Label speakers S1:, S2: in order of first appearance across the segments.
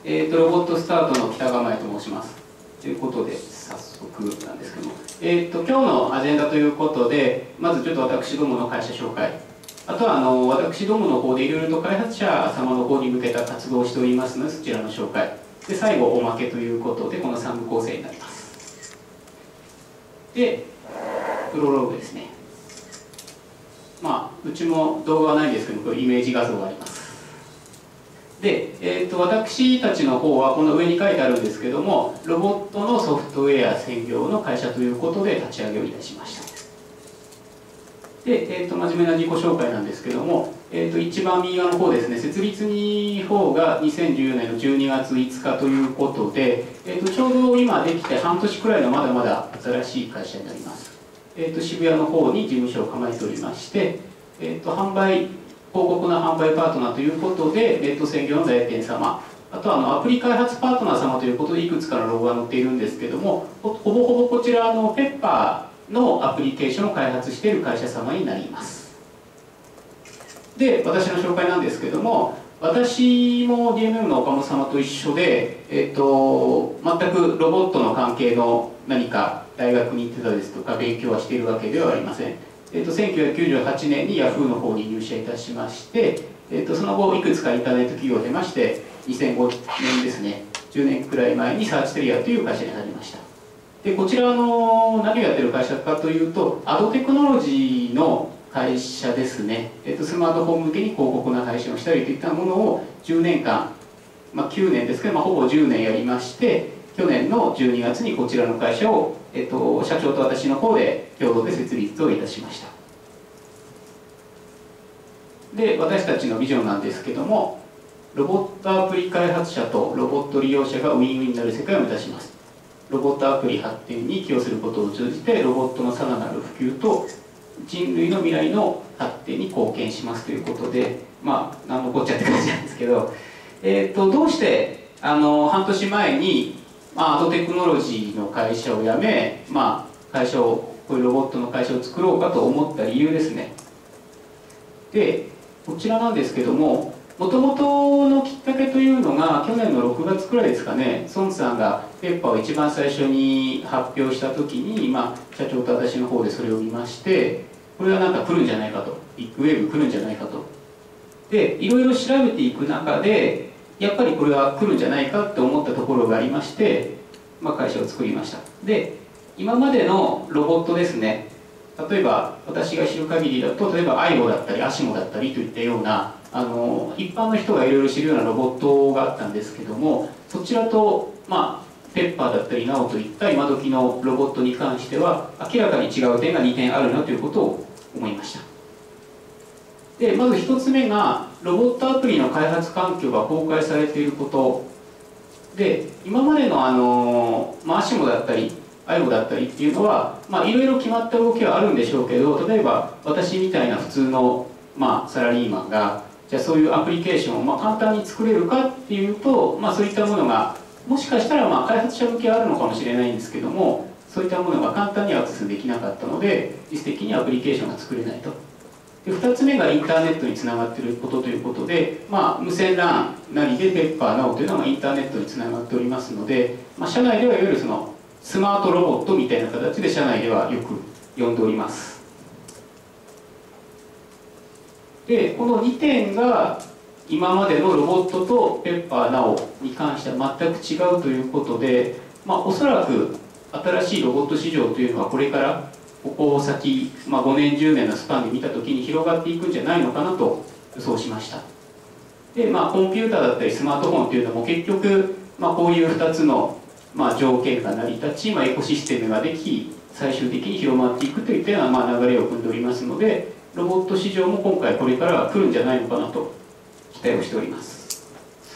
S1: ロボットスタートの北構えと申します。ということで、早速なんですけども、今日のアジェンダということで、まずちょっと私どもの会社紹介、あとは私どもの方でいろいろと開発者様の方に向けた活動をしておりますので、そちらの紹介。で、最後、おまけということで、この3部構成になります。で、プロローグですね。うちも動画はないんですけども、これイメージ画像があります。で、私たちの方はこの上に書いてあるんですけども、ロボットのソフトウェア専業の会社ということで立ち上げをいたしました。で、真面目な自己紹介なんですけども、一番右側の方ですね、設立の方が2014年の12月5日ということで、ちょうど今できて半年くらいのまだまだ新しい会社になります。渋谷の方に事務所を構えておりまして、広告の販売パートナーということで、ネット専業の代理店様、あとはアプリ開発パートナー様ということで、いくつかのロゴが載っているんですけども、ほぼほぼこちらペッパーのアプリケーションを開発している会社様になります。で、私の紹介なんですけども、私も DMM の岡本様と一緒で、全くロボットの関係の何か大学に行ってたですとか勉強はしているわけではありません。1998年に Yahoo の方に入社いたしまして、その後いくつかインターネット企業を経まして、2005年ですね、10年くらい前にサーチテリアという会社になりました。で、こちら何をやってる会社かというと、アドテクノロジーの会社ですね。スマートフォン向けに広告の配信をしたりといったものを10年間、9年ですけど、ほぼ10年やりまして、去年の12月にこちらの会社を、社長と私の方で共同で設立をいたしました。で、私たちのビジョンなんですけども、ロボットアプリ開発者とロボット利用者がウィンウィンになる世界を目指します。ロボットアプリ発展に寄与することを通じて、ロボットのさらなる普及と人類の未来の発展に貢献しますということで、何のこっちゃって感じなんですけど、どうして半年前にアドテクノロジーの会社を辞め、会社をこういうロボットの会社を作ろうかと思った理由ですね。で、こちらなんですけども、もともとのきっかけというのが去年の6月くらいですかね、孫さんがペッパーを一番最初に発表した時に、社長と私の方でそれを見まして、これはなんか来るんじゃないかと、ビッグウェーブ来るんじゃないかと。で、いろいろ調べていく中で、やっぱりこれは来るんじゃないかって思ったところがありまして、会社を作りました。で、今までのロボットですね、例えば私が知る限りだと、例えば AIBO だったり ASIMO だったりといったような一般の人がいろいろ知るようなロボットがあったんですけども、そちらとペッパーだったり NAO といった今時のロボットに関しては明らかに違う点が2点あるなということを思いました。で、まず1つ目がロボットアプリの開発環境が公開されていることで、今までのASIMO だったり AIBO だったりっていうのはいろいろ決まった動きはあるんでしょうけど、例えば私みたいな普通のサラリーマンがじゃあそういうアプリケーションを簡単に作れるかっていうと、そういったものがもしかしたら開発者向けはあるのかもしれないんですけども、そういったものが簡単にアクセスできなかったので、実質的にアプリケーションが作れないと。で、2つ目がインターネットにつながっていることということで、無線 LAN なりでペッパー NAO というのがインターネットにつながっておりますので、社内ではいわゆるそのスマートロボットみたいな形で社内ではよく呼んでおります。で、この2点が今までのロボットとペッパー NAO に関しては全く違うということで、おそらく新しいロボット市場というのはこれからここ先、5年10年のスパンで見たときに広がっていくんじゃないのかなと予想しました。で、コンピューターだったりスマートフォンというのも結局、こういう2つの条件が成り立ち、エコシステムができ、最終的に広まっていくといったような流れを組んでおりますので、ロボット市場も今回これからは来るんじゃないのかなと期待をしております。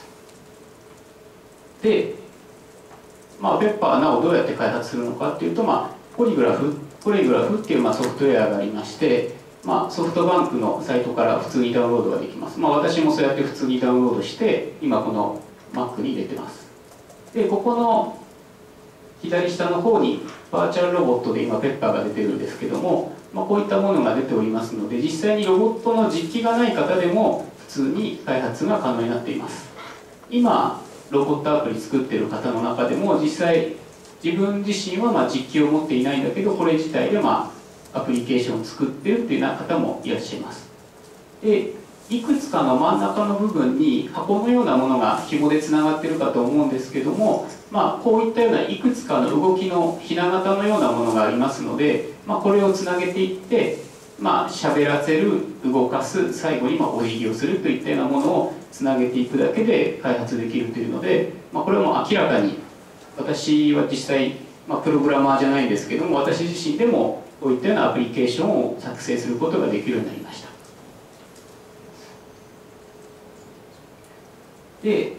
S1: で、ペッパー NAO をどうやって開発するのかっていうと、ポリグラフっていうソフトウェアがありまして、ソフトバンクのサイトから普通にダウンロードができます。私もそうやって普通にダウンロードして、今この Mac に入れてます。で、ここの左下の方にバーチャルロボットで今ペッパーが出てるんですけども、こういったものが出ておりますので、実際にロボットの実機がない方でも普通に開発が可能になっています。今ロボットアプリ作ってる方の中でも実際自分自身は実機を持っていないんだけどこれ自体でアプリケーションを作ってるっていうような方もいらっしゃいます。でいくつかの真ん中の部分に箱のようなものが紐でつながってるかと思うんですけども、こういったようないくつかの動きのひな形のようなものがありますので、これをつなげていって喋らせる、動かす、最後にお辞儀をするといったようなものをつなげていくだけで開発できるというので、これはもう明らかに私は実際、プログラマーじゃないんですけども私自身でもこういったようなアプリケーションを作成することができるようになりました。で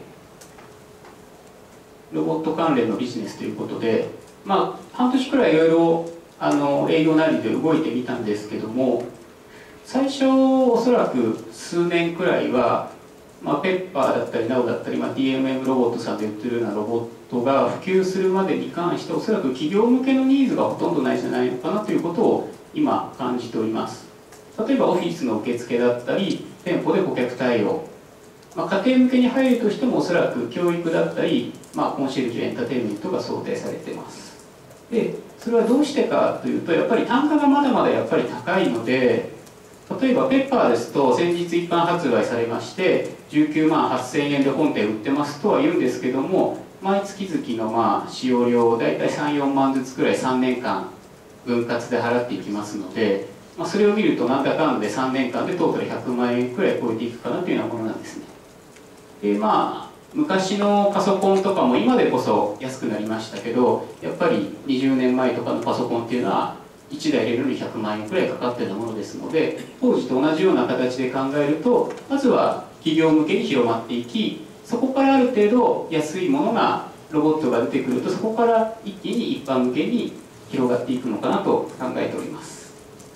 S1: ロボット関連のビジネスということで、半年くらいいろいろ営業なりで動いてみたんですけども、最初おそらく数年くらいは、ペッパーだったり NAO だったり、DMM ロボットさんで売ってるようなロボットが普及するまでに関しておそらく企業向けのニーズがほとんどないんじゃないのかなということを今感じております。例えばオフィスの受付だったり店舗で顧客対応、家庭向けに入るとしてもおそらく教育だったり、コンシェルジュエンターテインメントが想定されています。でそれはどうしてかというとやっぱり単価がまだまだやっぱり高いので、例えばペッパーですと先日一般発売されまして19万8000円で本体売ってますとは言うんですけども、毎月々の使用料をだいたい3、4万ずつくらい3年間分割で払っていきますので、それを見るとなんだかんだで3年間でトータル100万円くらい超えていくかなというようなものなんですね。で昔のパソコンとかも今でこそ安くなりましたけど、やっぱり20年前とかのパソコンっていうのは1台入れるのに100万円くらいかかってたものですので、当時と同じような形で考えるとまずは企業向けに広まっていき、そこからある程度安いものがロボットが出てくるとそこから一気に一般向けに広がっていくのかなと考えております。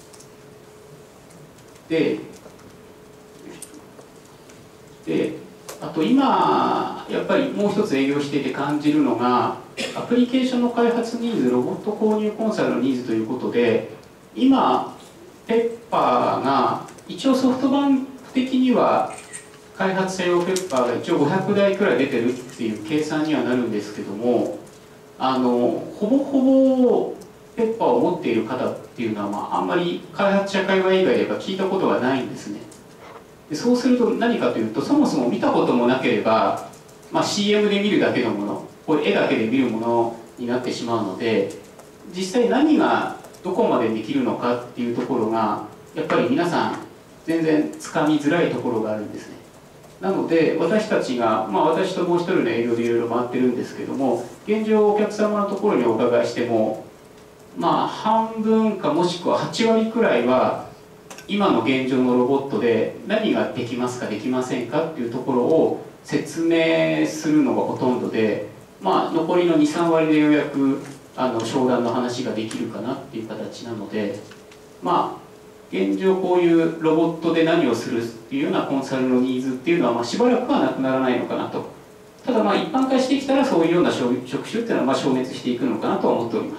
S1: であと今やっぱりもう一つ営業していて感じるのがアプリケーションの開発ニーズ、ロボット購入コンサルのニーズということで、今ペッパーが一応ソフトバンク的には開発者用ペッパーが一応500台くらい出てるっていう計算にはなるんですけども、ほぼほぼペッパーを持っている方っていうのは、あんまり開発者界隈以外では聞いたことがないんですね。でそうすると何かというと、そもそも見たこともなければ、CM で見るだけのもの、これ絵だけで見るものになってしまうので、実際何がどこまでできるのかっていうところがやっぱり皆さん全然つかみづらいところがあるんですね。なので私たちが、私ともう一人の営業でいろいろ回ってるんですけども、現状お客様のところにお伺いしても半分かもしくは8割くらいは今の現状のロボットで何ができますかできませんかっていうところを説明するのがほとんどで、残りの 2、3 割でようやく商談の話ができるかなっていう形なので、現状こういうロボットで何をするっていうようなコンサルのニーズっていうのはしばらくはなくならないのかなと。ただ一般化してきたらそういうような職種っていうのは消滅していくのかなと思っております。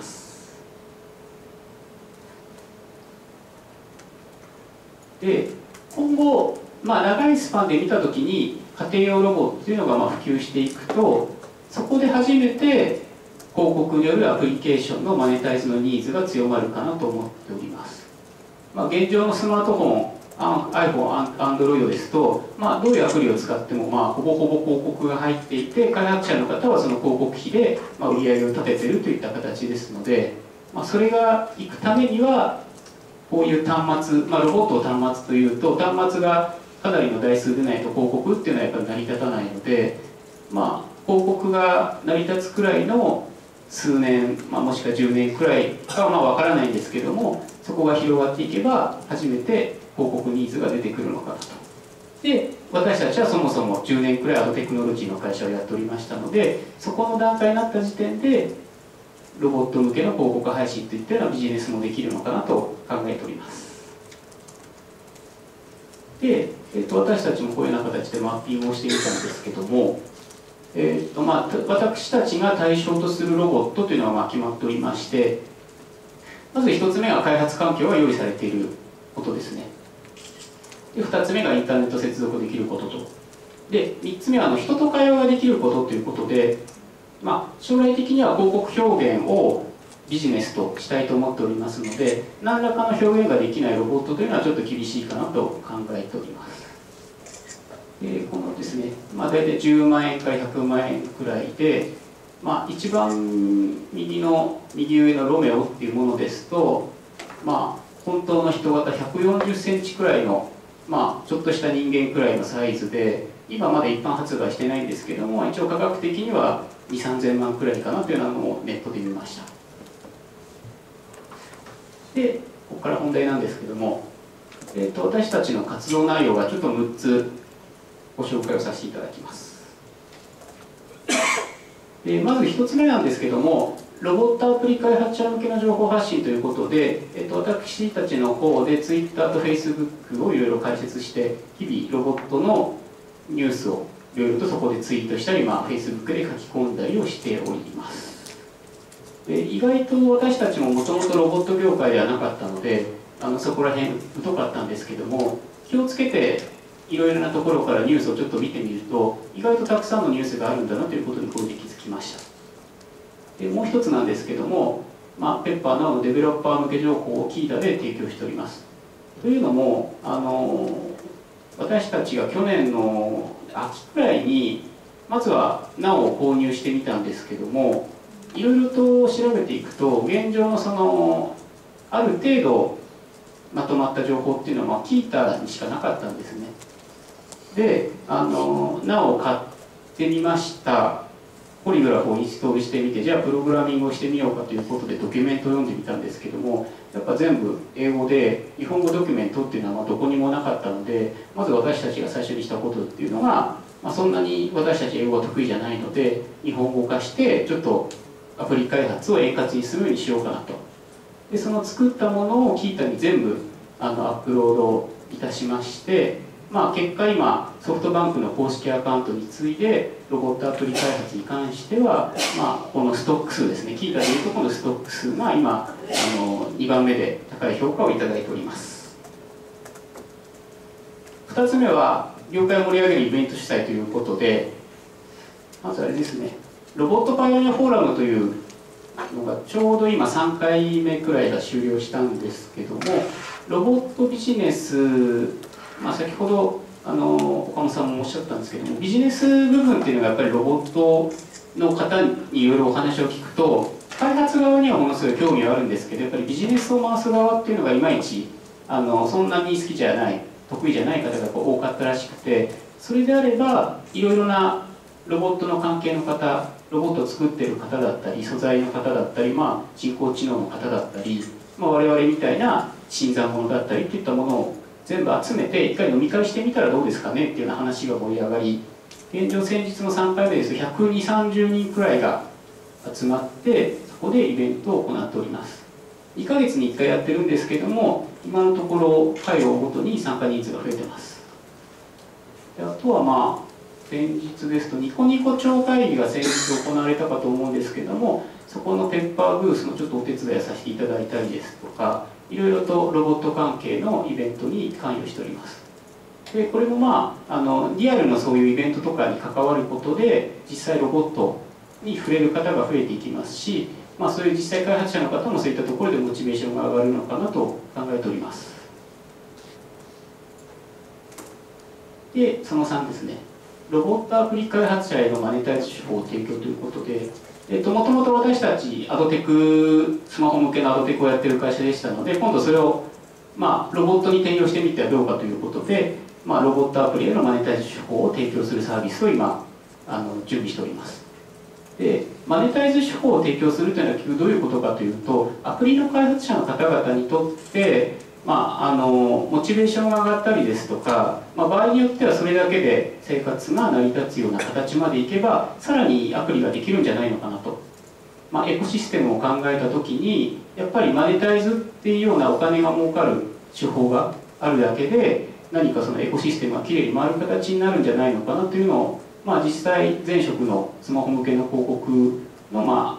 S1: で今後、長いスパンで見たときに家庭用ロボっていうのが普及していくと、そこで初めて広告によるアプリケーションのマネタイズのニーズが強まるかなと思っております。現状のスマートフォン、iPhone、Android ですと、どういうアプリを使ってもほぼほぼ広告が入っていて、開発者の方はその広告費で売り上げを立てているといった形ですので、それがいくためにはこういう端末、ロボットを端末というと端末がかなりの台数でないと広告っていうのはやっぱり成り立たないので、広告が成り立つくらいの数年、もしくは10年くらいかは分からないんですけども、そこが広がっていけば初めて広告ニーズが出てくるのかなと。で私たちはそもそも10年くらいアドテクノロジーの会社をやっておりましたので、そこの段階になった時点でロボット向けの広告配信といったようなビジネスもできるのかなと考えております。で、私たちもこういうような形でマッピングをしてみたんですけども、私たちが対象とするロボットというのは決まっておりまして、まず1つ目が開発環境が用意されていることですね。で2つ目がインターネット接続できることと。 で3つ目は人と会話ができることということで、将来的には広告表現をビジネスとしたいと思っておりますので、何らかの表現ができないロボットというのはちょっと厳しいかなと考えております。このですね、大体10万円から100万円くらいで、一番右上のロメオっていうものですと、本当の人型140センチくらいの、ちょっとした人間くらいのサイズで、今まだ一般発売してないんですけども、一応価格的には2、3000万くらいかなというのをネットで見ました。で、ここから本題なんですけども、私たちの活動内容がちょっと6つご紹介をさせていただきます。まず1つ目なんですけども、ロボットアプリ開発者向けの情報発信ということで、私たちの方で Twitter と Facebook をいろいろ開設して、日々ロボットのニュースをいろいろとそこでツイートしたり、Facebook で書き込んだりをしております。意外と私たちももともとロボット業界ではなかったので、そこら辺疎かったんですけども、気をつけていろいろなところからニュースをちょっと見てみると、意外とたくさんのニュースがあるんだなということにこれで気づきました。でもう一つなんですけども、ペッパーなどのデベロッパー向け情報をキータで提供しております。というのも、私たちが去年の秋くらいにまずは NAO を購入してみたんですけども、いろいろと調べていくと現状のある程度まとまった情報っていうのはキータにしかなかったんですね。で、NAO を買ってみました。ポリグラフをインストールしてみて、じゃあプログラミングをしてみようかということでドキュメントを読んでみたんですけども、やっぱ全部英語で、日本語ドキュメントっていうのはどこにもなかったので、まず私たちが最初にしたことっていうのが、そんなに私たち英語が得意じゃないので、日本語化してちょっとアプリ開発を円滑にするようにしようかなと。で、その作ったものをキータに全部アップロードいたしまして、結果今ソフトバンクの公式アカウントに次いでロボットアプリ開発に関しては、このストック数ですね、キータでいうとこのストック数が今2番目で高い評価をいただいております。2つ目は業界を盛り上げるイベント主催ということで、まずあれですね、ロボットパイオニアフォーラムというのがちょうど今3回目くらいが終了したんですけども、ロボットビジネス、先ほど岡本さんもおっしゃったんですけども、ビジネス部分っていうのがやっぱりロボットの方にいろいろお話を聞くと、開発側にはものすごい興味はあるんですけど、やっぱりビジネスを回す側っていうのがいまいちそんなに好きじゃない、得意じゃない方が多かったらしくて、それであればいろいろなロボットの関係の方、ロボットを作ってる方だったり、素材の方だったり、人工知能の方だったり、我々みたいな新参者だったりっていったものを全部集めて一回飲み会してみたらどうですかねっていうような話が盛り上がり、現状先日の3回目ですと120、30人くらいが集まってそこでイベントを行っております。2ヶ月に1回やってるんですけども、今のところ回を追うごとに参加人数が増えてます。であとは先日ですとニコニコ超会議が先日行われたかと思うんですけども、そこのペッパーブースのちょっとお手伝いさせていただいたりですとか、いろいろとロボット関係のイベントに関与しております。でこれもリアルのそういうイベントとかに関わることで実際ロボットに触れる方が増えていきますし、そういう実際開発者の方もそういったところでモチベーションが上がるのかなと考えております。でその3ですね、ロボットアプリ開発者へのマネタイズ手法を提供ということで、もともと私たちアドテク、スマホ向けのアドテクをやってる会社でしたので、今度それをロボットに転用してみてはどうかということで、ロボットアプリへのマネタイズ手法を提供するサービスを今準備しております。でマネタイズ手法を提供するというのは結局どういうことかというと、アプリの開発者の方々にとってモチベーションが上がったりですとか、場合によってはそれだけで生活が成り立つような形までいけば、さらにアプリができるんじゃないのかなと。エコシステムを考えた時に、やっぱりマネタイズっていうようなお金が儲かる手法があるだけで、何かそのエコシステムがきれいに回る形になるんじゃないのかなというのを、実際前職のスマホ向けの広告の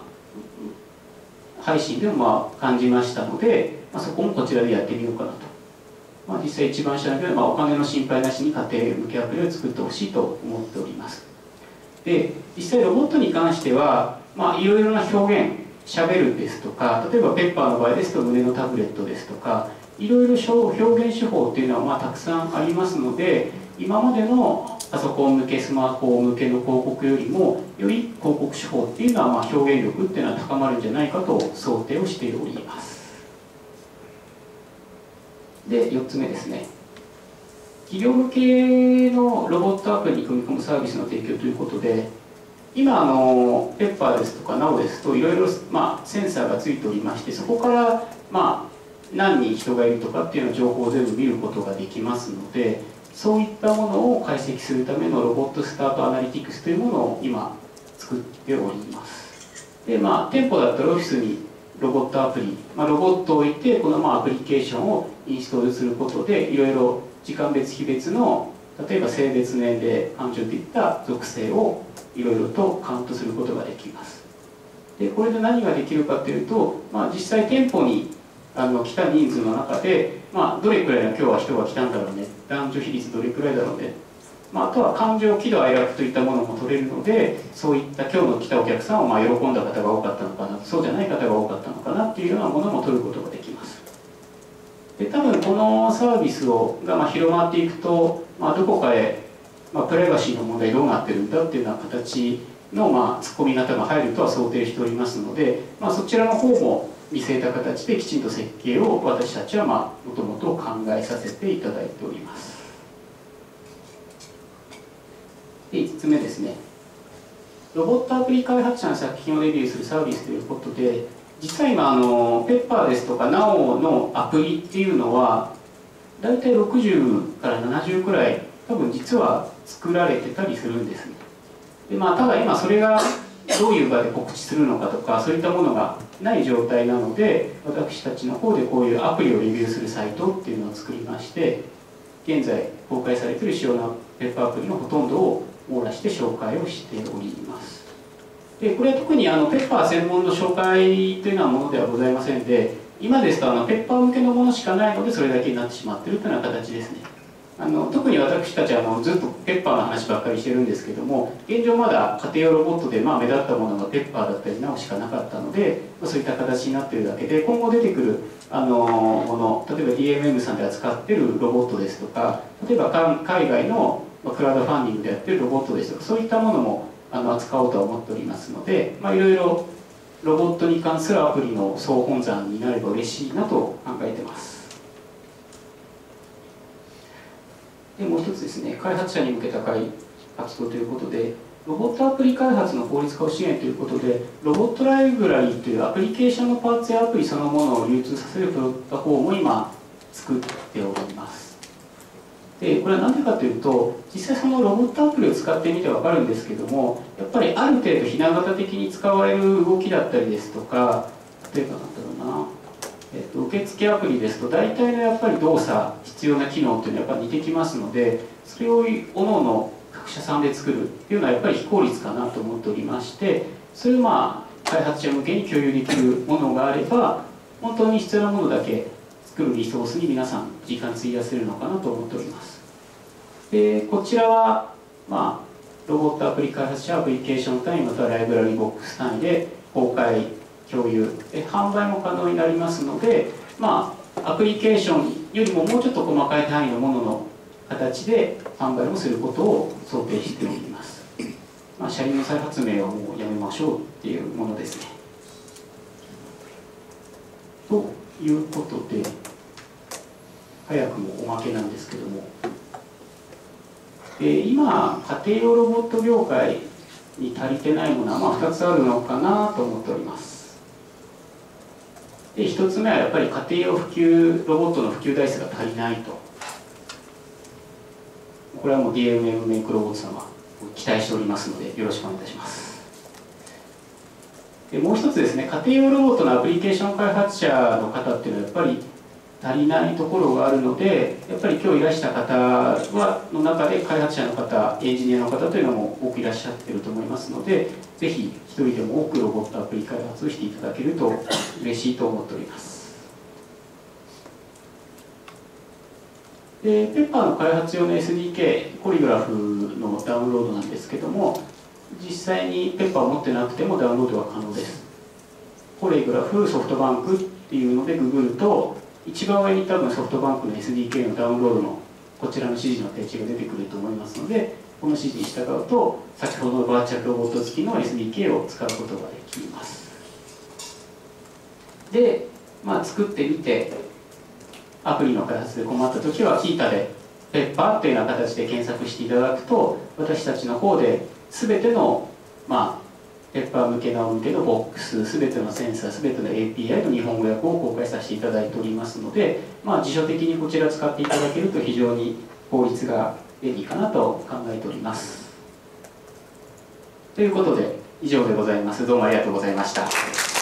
S1: 配信でも感じましたので、そこもこちらでやってみようかなと。 実際一番下のけど、お金の心配なしに家庭向けアプリを作ってほしいと思っております。で、実際ロボットに関しては、いろいろな表現、しゃべるですとか、例えばペッパーの場合ですと胸のタブレットですとか、いろいろ表現手法っていうのはたくさんありますので、今までのパソコン向け、スマホ向けの広告よりも、より広告手法っていうのは表現力っていうのは高まるんじゃないかと想定をしております。で、4つ目ですね。企業向けのロボットアプリに組み込むサービスの提供ということで、今ペッパーですとか NAO ですといろいろセンサーがついておりまして、そこから何人人がいるとかっていうような情報を全部見ることができますので、そういったものを解析するためのロボットスタートアナリティクスというものを今作っております。で、店舗だったらオフィスにロボットアプリ、ロボットを置いてこのアプリケーションをインストールすることでいろいろ時間別日別の例えば性別年齢感情といった属性をいろいろとカウントすることができます。でこれで何ができるかというと、実際店舗に来た人数の中で、どれくらいの今日は人が来たんだろうね、男女比率どれくらいだろうね、あとは感情、喜怒哀楽といったものも取れるので、そういった今日の来たお客さんを喜んだ方が多かったのかな、そうじゃない方が多かったのかなっていうようなものも取ることができます。で多分このサービスが広まっていくと、どこかへ、プライバシーの問題どうなってるんだっていうような形のツッコミ型が入るとは想定しておりますので、そちらの方も見据えた形できちんと設計を私たちはもともと考えさせていただいております。で5つ目ですね。ロボットアプリ開発者の作品をレビューするサービスということで、実は今ペッパーですとか NAO のアプリっていうのはだいたい60から70くらい多分実は作られてたりするんですね。でただ今それがどういう場で告知するのかとかそういったものがない状態なので、私たちの方でこういうアプリをレビューするサイトっていうのを作りまして、現在公開されている主要なペッパーアプリのほとんどを網羅して紹介をしております。でこれは特にペッパー専門の紹介というようなものではございませんで、今ですとペッパー向けのものしかないのでそれだけになってしまっているというような形ですね。特に私たちはずっとペッパーの話ばっかりしてるんですけども、現状まだ家庭用ロボットで目立ったものがペッパーだったりNAOしかなかったので、そういった形になっているだけで、今後出てくるもの、例えば DMM さんで扱っているロボットですとか、例えば海外のクラウドファンディングでやっているロボットですとか、そういったものも扱おうとは思っておりますので、いろいろロボットに関するアプリの総本山になれば嬉しいなと考えています。でもう一つですね、開発者に向けた活動ということで、ロボットアプリ開発の効率化を支援ということで、ロボットライブラリーというアプリケーションのパーツやアプリそのものを流通させるプラットフォームを今作っております。でこれは何でかというと、実際そのロボットアプリを使ってみて分かるんですけども、やっぱりある程度ひな形的に使われる動きだったりですとか、例えばなんだろうな、受付アプリですと大体のやっぱり動作必要な機能というのはやっぱり似てきますので、それを各々各社さんで作るっていうのはやっぱり非効率かなと思っておりまして、それを開発者向けに共有できるものがあれば、本当に必要なものだけ作るリソースに皆さん時間費やせるのかなと思っております。でこちらはロボットアプリ開発者アプリケーション単位またはライブラリボックス単位で公開共有で販売も可能になりますので、アプリケーションよりももうちょっと細かい単位のものの形で販売をすることを想定しております。車輪の再発明はもうやめましょうっていうものですね。ということで、早くもおまけなんですけども、今家庭用ロボット業界に足りてないものは2つあるのかなと思っております。で1つ目はやっぱり家庭用ロボットの普及台数が足りないと。これはもう DMM メイクロボット様期待しておりますのでよろしくお願いいたします。でもう一つですね、家庭用ロボットのアプリケーション開発者の方っていうのはやっぱり足りないところがあるので、やっぱり今日いらした方の中で開発者の方、エンジニアの方というのも多くいらっしゃっていると思いますので、ぜひ一人でも多くロボットアプリ開発をしていただけると嬉しいと思っております。 で、ペッパーの開発用の SDK、ポリグラフのダウンロードなんですけども、実際にペッパーを持ってなくてもダウンロードは可能です。ポリグラフ、ソフトバンクっていうのでググると、一番上に多分ソフトバンクの SDK のダウンロードのこちらの指示のページが出てくると思いますので、この指示に従うと、先ほどのバーチャルロボット付きの SDK を使うことができます。で、作ってみて、アプリの開発で困ったときは、キータでペッパーというような形で検索していただくと、私たちの方で全ての、ペッパー向けのボックス、全てのセンサー、全ての API の日本語訳を公開させていただいておりますので、自主的にこちら使っていただけると非常に効率が便利かなと考えております。ということで、以上でございます。どうもありがとうございました。